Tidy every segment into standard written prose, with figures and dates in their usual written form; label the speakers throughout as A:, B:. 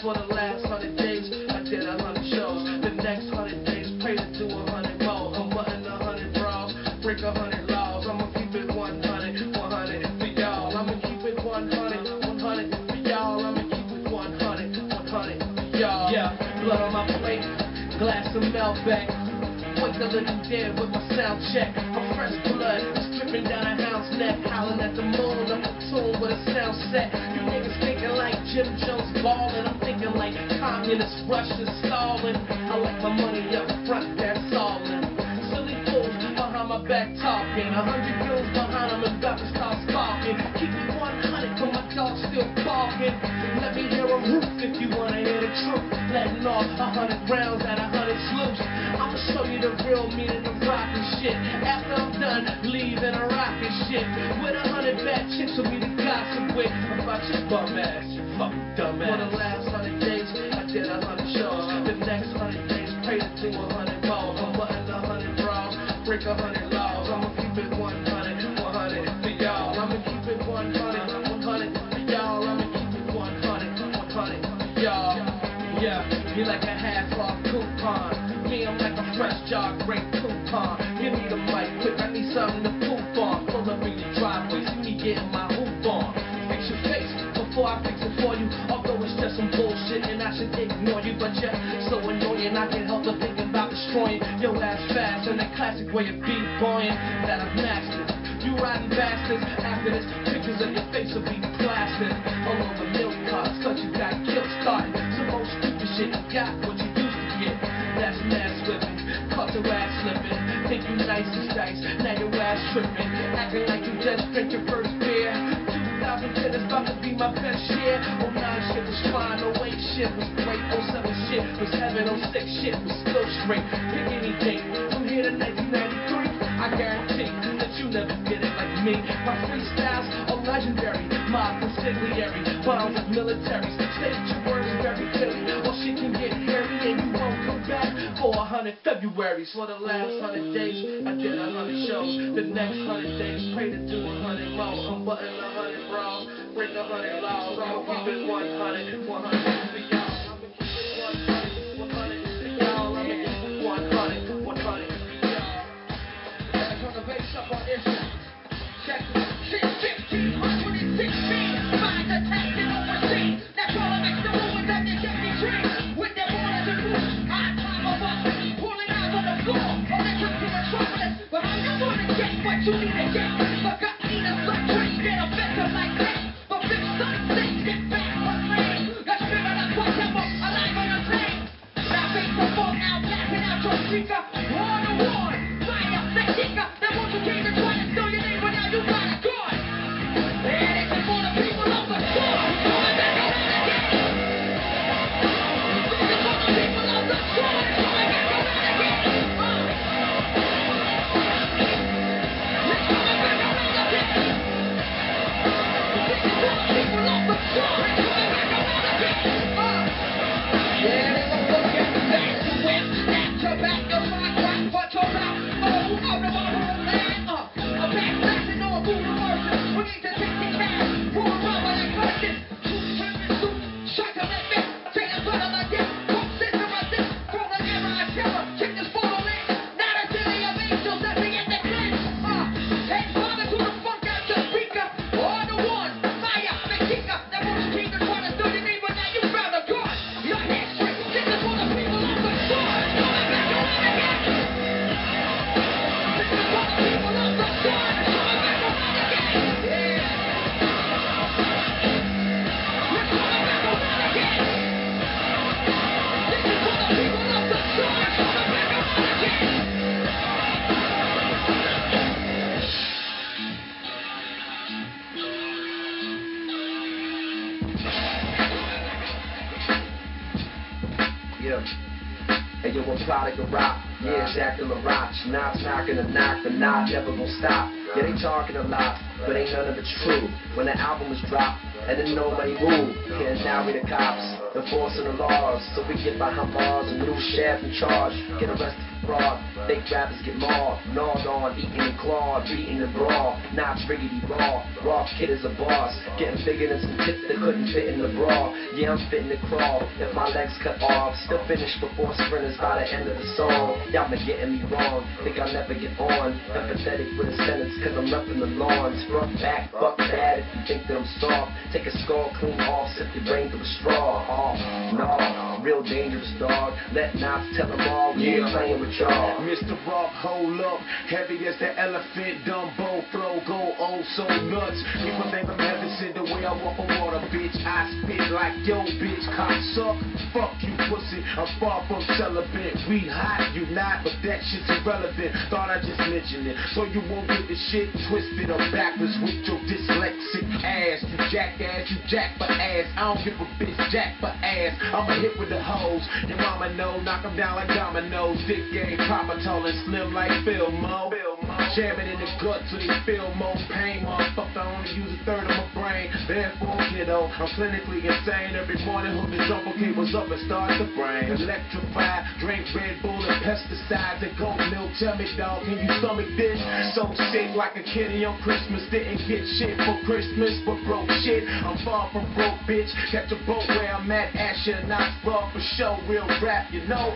A: For the last 100 days, I did 100 shows. The next 100 days, pray to do 100 more. I'm button 100 bras, break 100 laws. I'ma keep it 100, 100 for y'all. I'ma keep it 100, 100 for y'all. I'ma keep it 100, 100 for y'all. Yeah, blood on my plate, glass of Malbec. Wake the living dead with my sound check. My fresh blood is dripping down a hound's neck, howling at the moon. I'm in tune with a sound set. You niggas thinking like Jim Jones ballin'. I'm thinking like communist Russian Stalin. I like my money up front, that's allin'. Silly fools behind my back talking. 100 girls behind them and about to start sparking. Keep it 100 but my dog still barking. Let me hear a roof if you wanna hear the truth. Letting off 100 rounds at 100 sloops. I'ma show you the real meaning of rockin' shit. After I'm done, leaving a rockin' shit. With 100 bad chicks for me to gossip with. About your bum ass, you fucking dumb ass. For the last 100 days, I did 100 shows. The next 100 days, pray to do 100 more. I'm button 100 bras, break 100 laws. I'ma keep it 100, 100 for y'all. I'ma keep it 100, 100 for y'all. I'ma keep it 100, 100 for y'all. Yeah, you like a half-off coupon. Me, I'm like a fresh jog, great coupon. Give me the mic quick, I need something to poop on. Pull up in your driveway, see me getting my hoop on. Fix your face before I fix it for you. Although it's just some bullshit and I should ignore you, but you're so annoying I can't help but think about destroying your ass fast in that classic way of b-boying that I've mastered. You riding bastards, after this, pictures of your face will be plastered all over milk carts, cause you got guilt started. Some old stupid shit, you got what you used to get. That's mass whipping, caught your ass slipping. Think you nice as dice, now your ass tripping. Acting like you just drank your first beer. 2010 is about to be my best year. 09 shit was fine, 08 shit was great. 07 shit was heaven, 06 shit was still straight. Pick any date, from here to 1993. I guarantee that you never get it like me. My freestyles are legendary, my consigliere. Bombs with militaries, state your words very clearly, or shit can get hairy and you won't come back for 100 Februarys. For the last 100 days, I did 100 shows. The next 100 days, pray to do 100 more. I'm button 100 bras, break 100 laws. I'ma keep it 100, 100 for y'all. I'ma keep it 100, 100 for y'all. I'ma keep it 100, 100 for y'all. Turn the bass up on this. Check it. 1516, find the test and oversee. That's all that makes the movement that they get me drink. With their borders and roots, I climb a bus, pulling out on the floor. Electric to metropolis, but I'm not gonna get what you need to get. Forgot need a slut train, get a better like that. But big sunset, get back on lane. The spirit of whatever, alive on the plane. Now face the phone, now blasting out your speaker. War to war, fire, the kicker. That won't you came and try to steal your name, but now you got a gun. And it's for the people of the shore. Coming back around again. This is for the people of the shore. Coming back around again. It's coming back around again. This is for the people of the shore. Coming back around again. Yeah, they gon' look at the back to whip. Snap your back, your rock, but your rock. Oh, out of our own land. A back flashing on a boom immersion. We need to take the cash. Pour a rubber like verses. Shut up that bitch. Take the blood of my dick. Come sit to my dick. From the era I terror. Check this photo in. Not a city of angels that be in the clinch. And father to the funk out your speaker. All the one. Fire, the kicker. That motion king is trying to do your name, but now you found a gun. Your head straight. This is for the people of the shore. Coming back around again. This is for the people of the shore. Coming back around again. Yeah. We're coming back around again. This is for the people of the shore. Coming back around again.
B: Yeah. Hey yo, I'm product of rock. Yeah, Jack the Laroche. Knocks knocking a knock, but not never gon' stop. Yeah, they talking a lot, but ain't none of it true. When the album was dropped, and then nobody moved. Yeah, now we the cops, enforcing the laws. So we get behind bars, a new sheriff in charge. Get arrested fraud. Fake rappers get mauled, gnawed on, eaten and clawed, beaten and brawl. Notch riggedy raw, raw kid is a boss. Getting bigger than some tits that couldn't fit in the bra. Yeah, I'm fitting to crawl, if my legs cut off. Still finish before sprinters by the end of the song. Y'all been getting me wrong, think I'll never get on. Empathetic with a sentence cause I'm repping the lawns. Front back, fuck bad if you think that I'm soft. Take a skull clean off, sip your brain through a straw. Oh, no, real dangerous dog. Let Knots tell them all, we ain't playing with y'all.
A: Mr. Rock, hold up, heavy as the elephant, Dumbo, flow, go, oh, so nuts. People think I'm heavy, said the way I walk on water, bitch. I spit like, yo, bitch, cocksuck. Fuck you, pussy, I'm far from celibate. We hot, you not, but that shit's irrelevant. Thought I just mentioned it, so you won't get the shit twisted or backwards with your dyslexic ass. You jackass, you jack for ass. I don't give a bitch jack for ass. I'm a hit with the hoes. Your mama know, knock them down like dominoes. Dick game, proper tall and slim like Philmo. Jamming in the gut so they feel more pain. Motherfucker, I only use a third of my brain. Therefore, kiddo, I'm clinically insane. Every morning, hook the jumper cables up and start the brain. Electrify, drink Red Bull and pesticides and goat milk. Tell me, dog, can you stomach this? So sick like a kitty on Christmas. Didn't get shit for Christmas, but broke shit. I'm far from broke, bitch. Catch a boat where I'm at, Asher, not raw for show. Real rap, you know.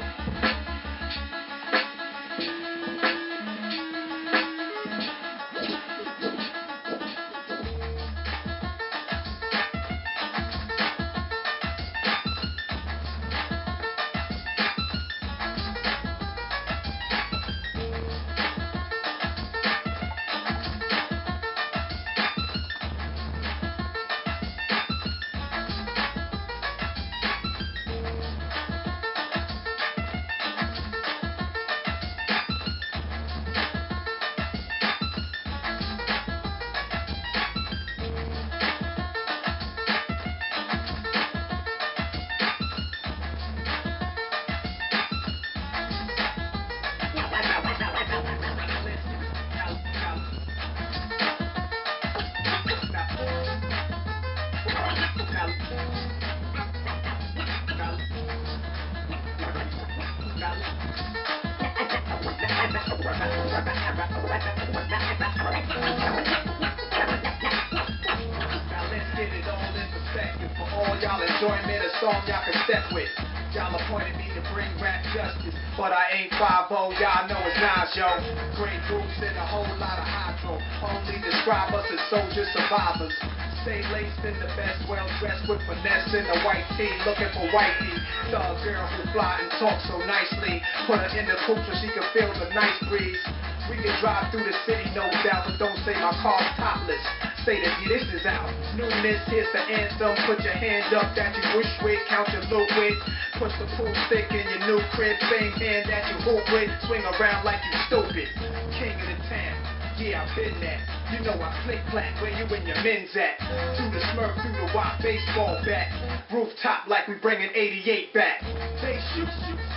A: Y'all enjoyment, a song y'all can step with. Y'all appointed me to bring rap justice, but I ain't 5-0, y'all know it's Nas, yo. Great groups and a whole lot of hydro. Only describe us as soldier survivors. Stay laced in the best, well dressed with finesse in the white tee, looking for wifey. Thug girl who fly and talk so nicely. Put her in the coupe so she can feel the nice breeze. We can drive through the city, no doubt, but don't say my car's topless. Say that this is out. Newness, here's the anthem. Put your hand up that you wish with, count your loot with. Push the pool stick in your new crib, same hand that you hoop with. Swing around like you stupid. King of the town, yeah, I've been there. You know I click-clack where you and your men's at. Through the Smurf, through the white baseball bat. Rooftop like we bringing 88 back. They shoot.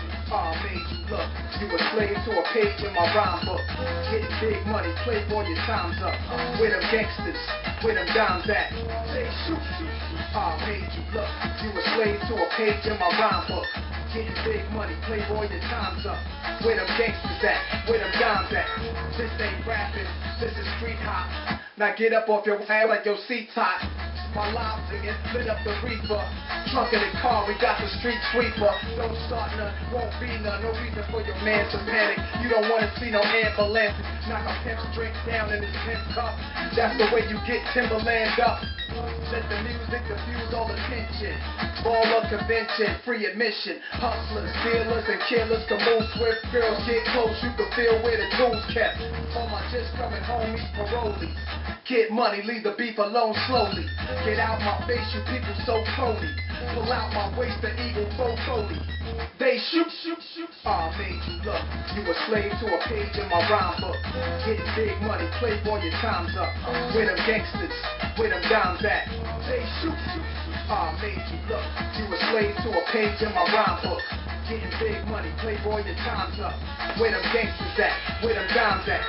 A: Made you look. You a slave to a page in my rhyme book. Getting big money, playboy, your time's up. Where them gangsters, where them dimes at? They shoot. Made you look. You a slave to a page in my rhyme book. Getting big money, playboy, your time's up. Where them gangsters at? Where them dimes at? This ain't rapping, this is street hop. Now get up off your ass like your seat's hot. My live singing, lit up the reaper. Trunk in the car, we got the street sweeper. Don't start none, won't be none. No reason for your man to panic. You don't want to see no ambulance. Knock a pimp's drink down in his pimp cup. That's the way you get Timberland up. Let the music diffuse all attention. Baller convention, free admission. Hustlers, dealers, and killers can move swift. Girls get close, you can feel where the tools kept. All my just coming homies, parolees. Get money, leave the beef alone slowly. Get out my face, you people so phony. Pull out my waist, the eagle so phony. They shoot. Made you look. You a slave to a page in my rhyme book. Getting big money, playboy, your time's up. Where them gangsters, where them dimes at? They shoot. Made you look. You a slave to a page in my rhyme book. Getting big money, playboy, your time's up. Where them gangsters at? Where them dimes at?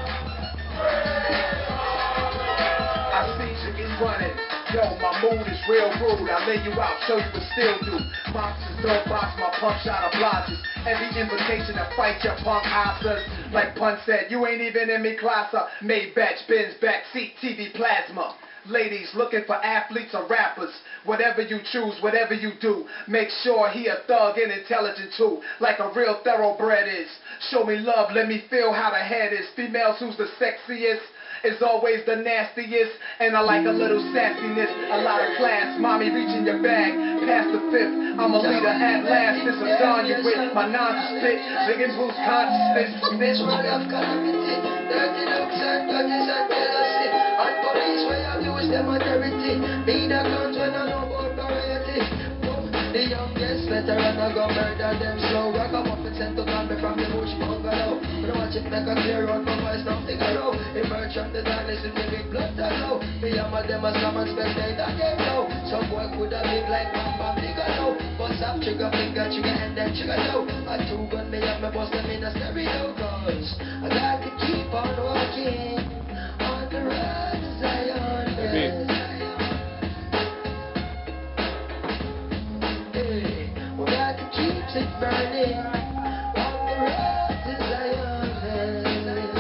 A: Running. Yo, my mood is
C: real rude. I lay you out, show you what still do. Boxers don't box my pump shot obliges. Every invitation to fight your punk asses. Like Pun said, you ain't even in me class. Made batch, Benz, backseat, TV, plasma. Ladies looking for athletes or rappers. Whatever you choose, whatever you do, make sure he a thug and intelligent too, like a real thoroughbred is. Show me love, let me feel how the head is. Females who's the sexiest is always the nastiest, and I like a little sassiness, a lot of class. Mommy reaching your bag, past the fifth. I'm a leader at last. This is Don you with my nonsense spit, digging boost consciousness.
D: This world of calamity, dirty looks and grudges and jealousy, and police where you use them authority. Me the guns when I know about variety. The youngest veteran I go murder them slow. Rock up and sent to Gambia from the bush bungalow. But watch it make a clear road, my voice don't think I know. Emerge from the darkness with the big blood that low. Me and my them as some expected that they know. Some boy could have big like Bam bigger low. Bust up trigger, finger trigger and then trigger low. I two gun me up, me bust them in a stereo. Cause I got to keep on walking on the road to Zion. Keeps it burning on the road to Zion.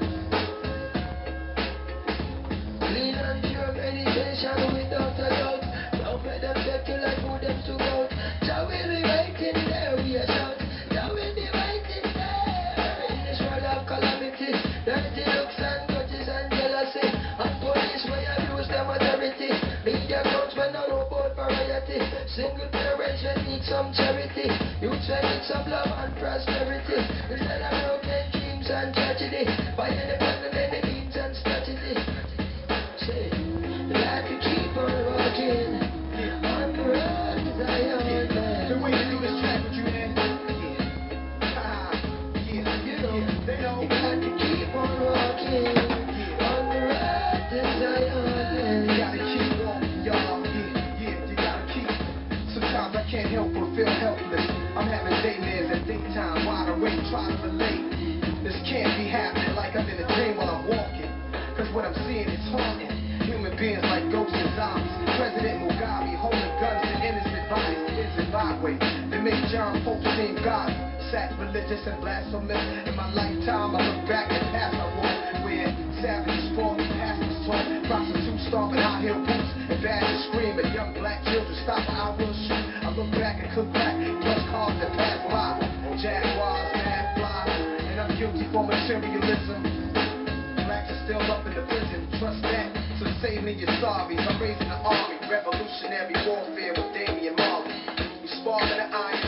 D: Clean and pure meditation without a doubt. Don't let them take you like who them to go. Jah will be waiting there, we are shout. Jah will be waiting there in this world of calamity. Dirty looks and grudges and jealousy, and police where you use them authority. Media counts when I know about variety. Single parents when need some charity. Youths when need some love and prosperity. Instead of broken dreams and tragedy. By any person, any means and strategy. Say, like to keep on walking on the road to Zion.
C: The way to do this track with you, man.
D: You know, you got to keep on walking on the road to Zion.
C: You gotta keep walking, y'all. You gotta keep. Sometimes I can't help but feel helpless. I'm having daymares at daytime, wide awake, trying to relate. This can't be happening like I'm in a dream while I'm walking. Cause what I'm seeing is haunting. Human beings like ghosts and zombies. President Mugabe holding guns to innocent bodies in Zimbabwe. They make John folks seem godly, sacrilegious and blasphemous. In my lifetime, I look back at past I walked, where savages fought, pastors taught, prostitutes stomping high heel boots, and badgers scream at young black children, stop or I will shoot. I look back and cook back, plus cars that pass by, Jaguars, mad fly, and I'm guilty for materialism. Blacks are still up in the prison, trust that. So save me your sorries. I'm raising the army, revolutionary warfare with Damian Marley. We sparring the iron.